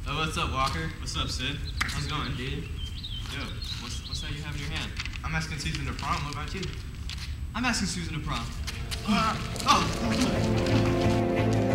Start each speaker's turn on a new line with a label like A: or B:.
A: Oh, what's up, Walker?
B: What's up, Sid?
A: How's it going, dude?
B: Yo, what's that you have in your hand?
A: I'm asking Susan to prom. What about you?
C: I'm asking Susan to prom.
A: Oh!